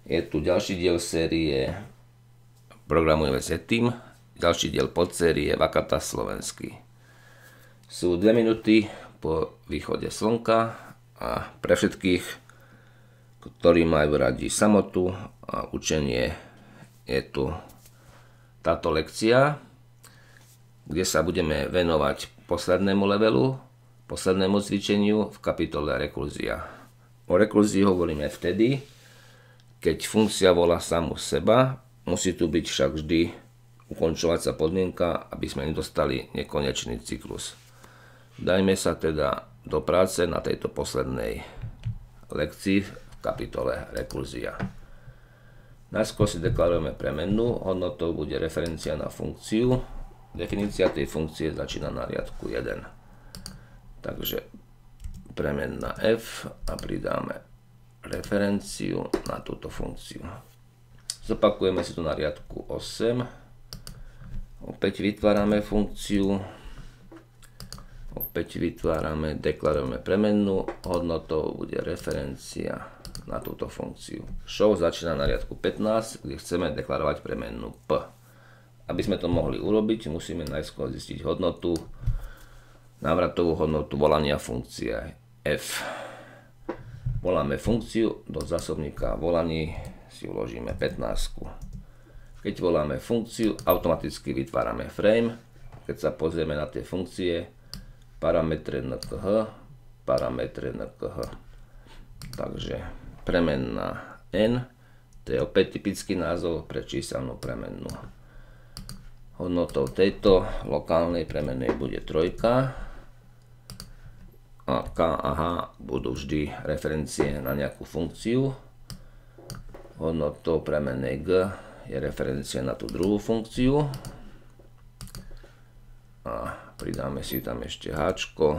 Je tu ďalší diel série Programujeme Zetim, ďalší diel podsérie Vakata slovenský. Sú 2 minúty po východe slnka a pre všetkých, ktorí majú radi samotu a učenie, je tu táto lekcia, kde sa budeme venovať poslednému levelu, poslednému cvičeniu v kapitole rekurzia. O rekurzii hovoríme vtedy, keď funkcia volá samu seba, musí tu byť však vždy ukončovacia podmienka, aby sme nedostali nekonečný cyklus. Dajme sa teda do práce na tejto poslednej lekcii v kapitole rekurzia. Najskôr si deklarujeme premennú, hodnotou bude referencia na funkciu. Definícia tej funkcie začína na riadku 1. Takže premenná f a pridáme referenciu na túto funkciu. Zopakujeme si tu na riadku 8. Opäť vytvárame funkciu. Opäť deklarujeme premennú. Hodnotou bude referencia na túto funkciu. Show začína na riadku 15, kde chceme deklarovať premennú p. Aby sme to mohli urobiť, musíme najskôr zistiť hodnotu, návratovú hodnotu volania funkcie f. Voláme funkciu, do zásobníka volaní si vložíme 15. Keď voláme funkciu, automaticky vytvárame frame. Keď sa pozrieme na tie funkcie, parametre nkh, parametre nkh. Takže premenná n, to je opäť typický názov pre číselnú premennú. Hodnotou tejto lokálnej premennej bude 3. A k a h budú vždy referencie na nejakú funkciu. Hodnotou premennej g je referencia na tú druhú funkciu. A pridáme si tam ešte háčko.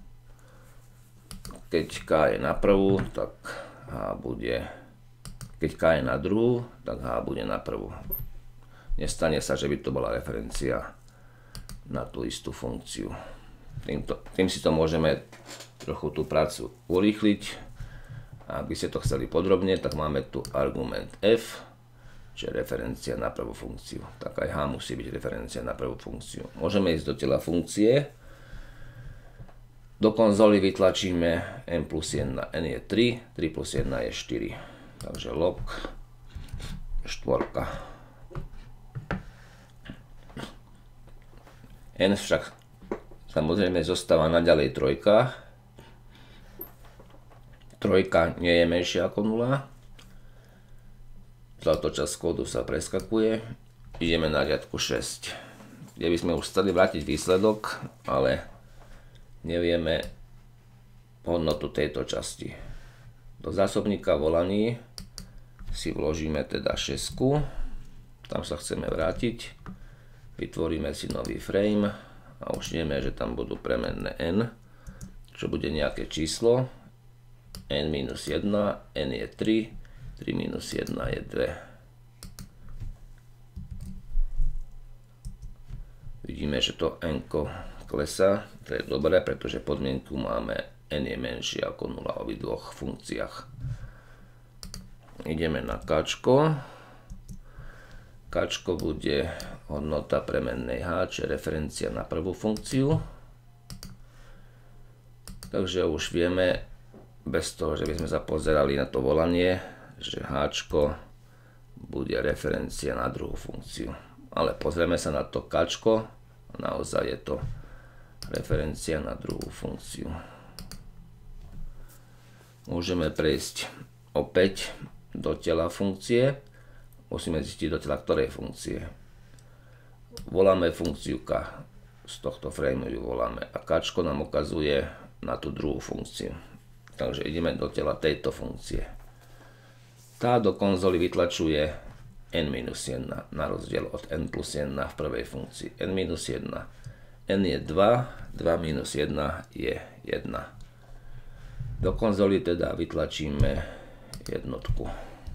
Keď k je na prvú, tak h bude, keď k je na druhú, tak h bude na prvú. Nestane sa, že by to bola referencia na tú istú funkciu. Tým si to môžeme trochu tú prácu urýchliť. A ak by ste to chceli podrobne, tak máme tu argument f, čo je referencia na prvú funkciu. Tak aj h musí byť referencia na prvú funkciu. Môžeme ísť do tela funkcie. Do konzoly vytlačíme n plus 1. N je 3, 3 plus 1 je 4. Takže log 4. N však samozrejme zostáva naďalej 3. 3 nie je menšia ako 0. Táto časť kódu sa preskakuje. Ideme na riadku 6. Kde by sme už chceli vrátiť výsledok, ale nevieme hodnotu tejto časti. Do zásobníka volaní si vložíme teda 6. Tam sa chceme vrátiť. Vytvoríme si nový frame a už vieme, že tam budú premenné n, čo bude nejaké číslo. N minus 1, n je 3, 3 minus 1 je 2. Vidíme, že to n klesá, to je dobré, pretože podmienku máme n je menšie ako 0 v obidvoch funkciách. Ideme na kačko. Kačko bude hodnota premennej h, čo je referencia na prvú funkciu. Takže už vieme, bez toho, že by sme sa pozerali na to volanie, že h bude referencia na druhú funkciu. Ale pozrieme sa na to kačko a naozaj je to referencia na druhú funkciu. Môžeme prejsť opäť do tela funkcie. Musíme zistiť do tela ktorej funkcie. Voláme funkciu k. Z tohto frameu ju voláme. A kačko nám ukazuje na tú druhú funkciu. Takže ideme do tela tejto funkcie. Tá do konzoly vytlačuje n-1, na rozdiel od n plus 1 v prvej funkcii. n-1. n je 2, 2 minus 1 je 1. Do konzoly teda vytlačíme jednotku.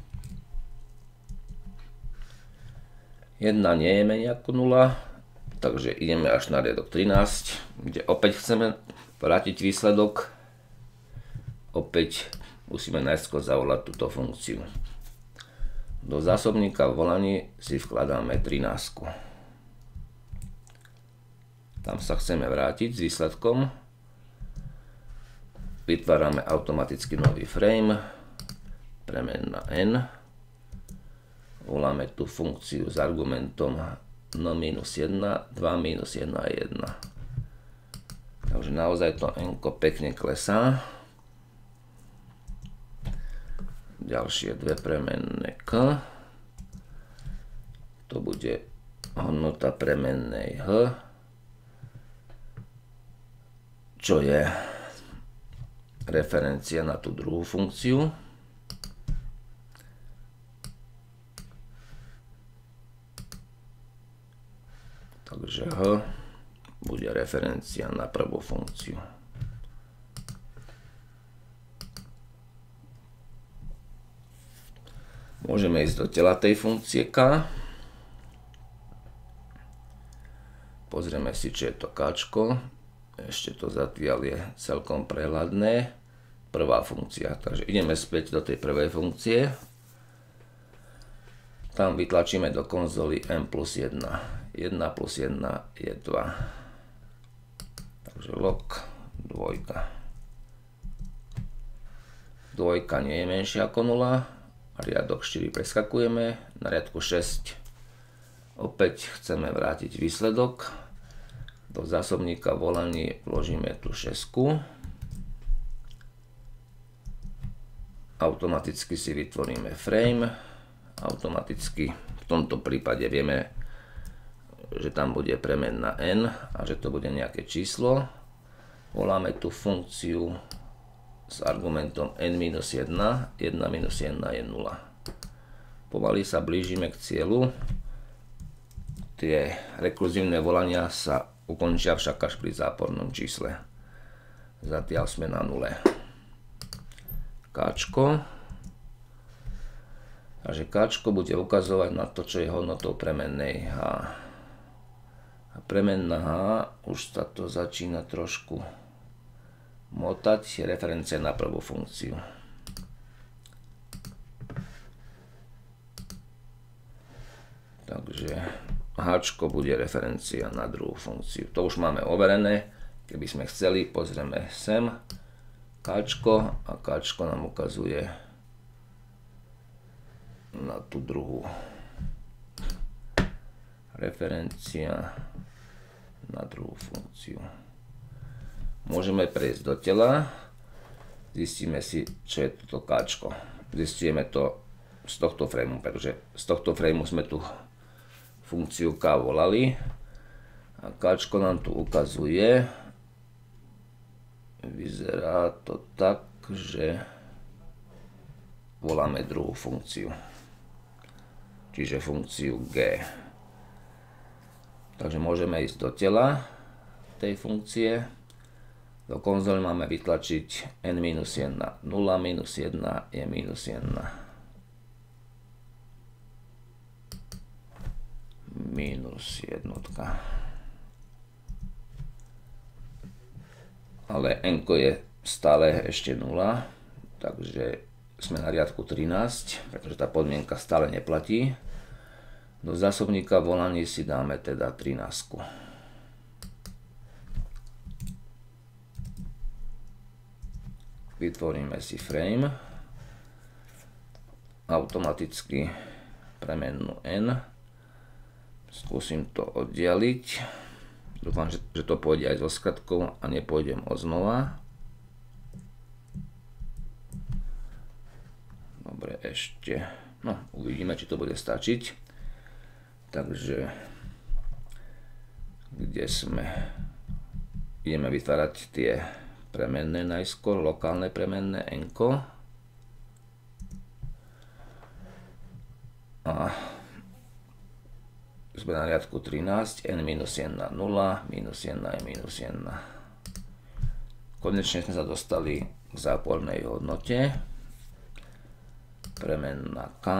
1 nie je menej ako 0, takže ideme až na riadok 13, kde opäť chceme vrátiť výsledok. Opäť musíme najskôr zavolať túto funkciu. Do zásobníka v volaní si vkladáme 13. Tam sa chceme vrátiť s výsledkom. Vytvárame automaticky nový frame, premenná n. Voláme tú funkciu s argumentom no minus 1, 2 minus 1 a 1. Takže naozaj to n-ko pekne klesá. Ďalšie dve premenné k. To bude hodnota premennej h, čo je referencia na tú druhú funkciu. Takže h bude referencia na prvú funkciu. Môžeme ísť do tela tej funkcie k. Pozrieme si, či je to káčko. Ešte to zatiaľ je celkom prehľadné. Prvá funkcia. Takže ideme späť do tej prvej funkcie. Tam vytlačíme do konzoly n plus 1. 1 plus 1 je 2. Takže log 2. Dvojka nie je menšia ako 0. Riadok 4 preskakujeme. Na riadku 6 opäť chceme vrátiť výsledok. Do zásobníka volaní vložíme tú 6. Automaticky si vytvoríme frame. Automaticky v tomto prípade vieme, že tam bude premenná n a že to bude nejaké číslo. Voláme tú funkciu s argumentom n-1, 1 minus 1 je 0. Pomaly sa blížime k cieľu. Tie rekurzívne volania sa ukončia však až pri zápornom čísle. Zatiaľ sme na 0. Káčko. Takže káčko bude ukazovať na to, čo je hodnotou premennej h. A premenná h, už sa to začína trošku motať, je referencia na prvú funkciu. Takže háčko bude referencia na druhú funkciu. To už máme overené. Keby sme chceli, pozrieme sem káčko a káčko nám ukazuje na tú druhú. Referencia na druhú funkciu. Môžeme prejsť do tela, zistíme si, čo je toto káčko. Zistíme to z tohto frameu, pretože z tohto frameu sme tu funkciu k volali a káčko nám tu ukazuje, vyzerá to tak, že voláme druhú funkciu, čiže funkciu g. Takže môžeme ísť do tela tej funkcie. Do konzoly máme vytlačiť n-1. 0 minus 1 je minus 1. Minus jednotka. Ale n je stále ešte 0, takže sme na riadku 13, pretože tá podmienka stále neplatí. Do zásobníka volaní si dáme teda 13. Vytvoríme si frame, automaticky premennú n, skúsim to oddialiť, dúfam, že to pôjde aj so skratkou a nepôjdem odznova. Dobre, ešte, no uvidíme, či to bude stačiť. Takže, kde sme, ideme vytvárať tie premenné najskôr, lokálne premenné n-ko. A sme na riadku 13, n-1 0, minus 1 je minus 1. Konečne sme sa dostali k zápornej hodnote. Premenná k.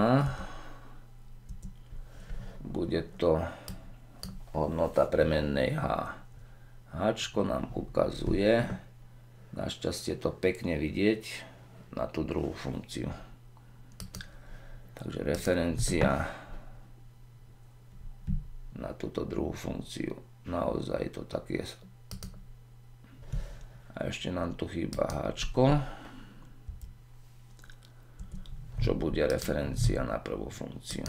Bude to hodnota premennej h. Háčko nám ukazuje, našťastie to pekne vidieť, na tú druhú funkciu. Takže referencia na túto druhú funkciu. Naozaj to tak je. A ešte nám tu chýba háčko, čo bude referencia na prvú funkciu.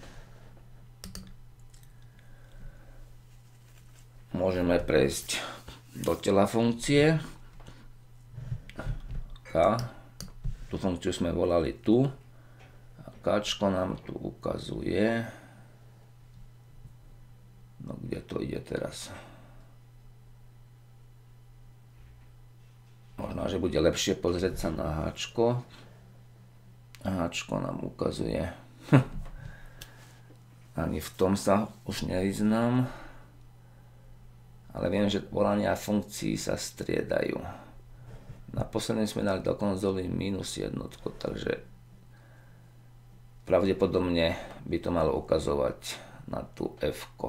Môžeme prejsť do tela funkcie. K. Tú funkciu sme volali tu. A Kčko nám tu ukazuje. No kde to ide teraz? Možno, že bude lepšie pozrieť sa na háčko. Háčko nám ukazuje. Ani v tom sa už nevyznám. Ale viem, že volania funkcií sa striedajú. Naposledy sme dali do konzoly -1, takže pravdepodobne by to malo ukazovať na tú F-ko.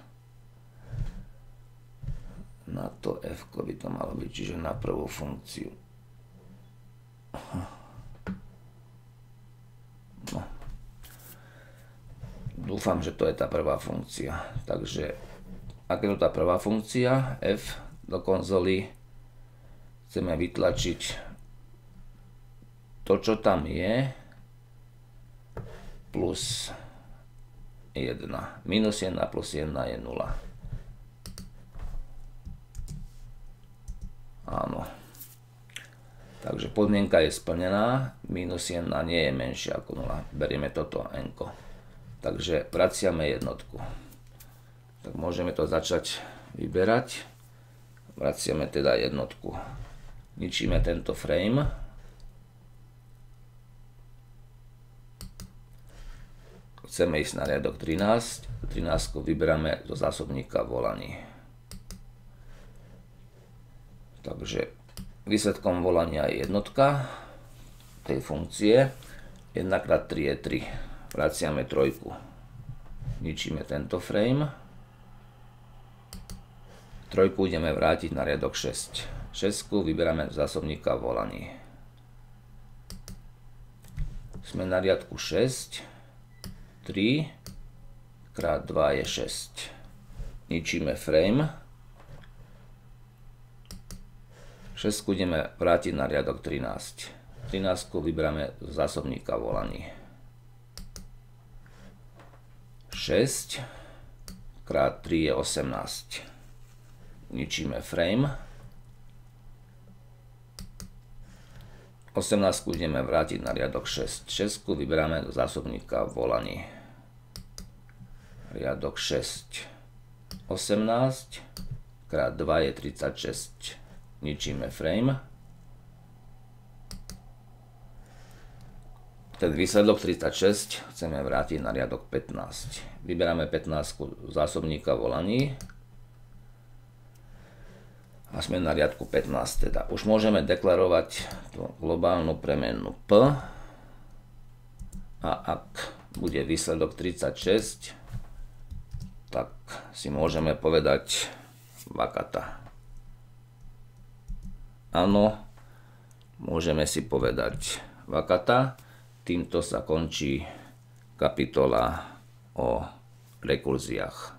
Na to F-ko by to malo byť, čiže na prvú funkciu. No. Dúfam, že to je tá prvá funkcia. Takže, ak je to tá prvá funkcia, F do konzoly, chceme vytlačiť to, čo tam je, plus 1. Minus 1 plus 1 je 0. Áno. Takže podmienka je splnená, minus 1 nie je menšia ako 0. Berieme toto n-ko. Takže vraciame jednotku. Tak môžeme to začať vyberať. Vraciame teda jednotku. Ničíme tento frame. Chceme ísť na riadok 13. 13 vyberáme zo zásobníka volaní. Takže výsledkom volania je jednotka tej funkcie. 1x3 je 3. Vraciame trojku. Ničíme tento frame. Trojku ideme vrátiť na riadok 6. 6 vyberáme z zásobníka volaní. Sme na riadku 6. 3 krát 2 je 6. Ničíme frame. 6 ideme vrátiť na riadok 13. 13 vyberáme z zásobníka volaní. 6 krát 3 je 18. Ničíme frame. 18 ideme vrátiť na riadok 6. 6 vyberáme do zásobníka volaní. Riadok 6. 18 krát 2 je 36. Ničíme frame. Ten výsledok 36 chceme vrátiť na riadok 15. Vyberáme 15 zásobníka volaní. A sme na riadku 15 teda. Už môžeme deklarovať tú globálnu premennú P. A ak bude výsledok 36, tak si môžeme povedať vakata. Áno, môžeme si povedať vakata. Týmto sa končí kapitola o rekurziách.